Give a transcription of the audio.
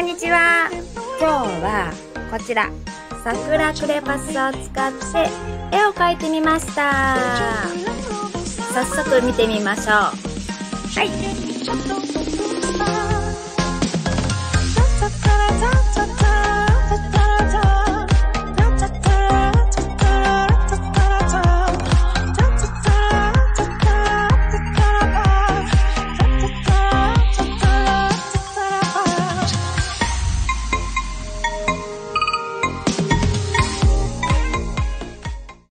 こんにちは。今日はこちら桜クレパスを使って絵を描いてみました。早速見てみましょう。はい。